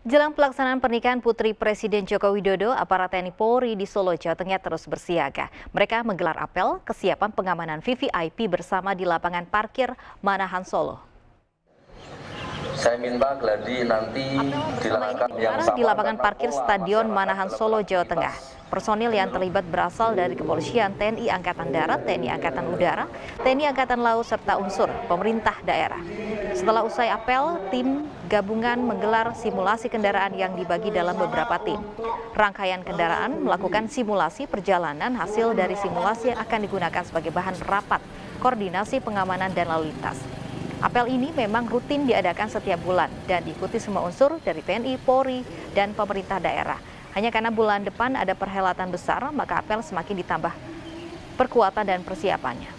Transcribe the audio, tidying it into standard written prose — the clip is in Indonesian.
Jelang pelaksanaan pernikahan Putri Presiden Joko Widodo, aparat TNI Polri di Solo, Jawa Tengah terus bersiaga. Mereka menggelar apel kesiapan pengamanan VVIP bersama di lapangan parkir Manahan Solo. Saya minta gladi nanti di lapangan parkir Stadion Manahan Solo, Jawa Tengah. Personil yang terlibat berasal dari Kepolisian, TNI Angkatan Darat, TNI Angkatan Udara, TNI Angkatan Laut, serta unsur pemerintah daerah. Setelah usai apel, tim gabungan menggelar simulasi kendaraan yang dibagi dalam beberapa tim. Rangkaian kendaraan melakukan simulasi perjalanan, hasil dari simulasi yang akan digunakan sebagai bahan rapat, koordinasi pengamanan dan lalu lintas. Apel ini memang rutin diadakan setiap bulan dan diikuti semua unsur dari TNI, Polri, dan pemerintah daerah. Hanya karena bulan depan ada perhelatan besar, maka apel semakin ditambah perkuatan dan persiapannya.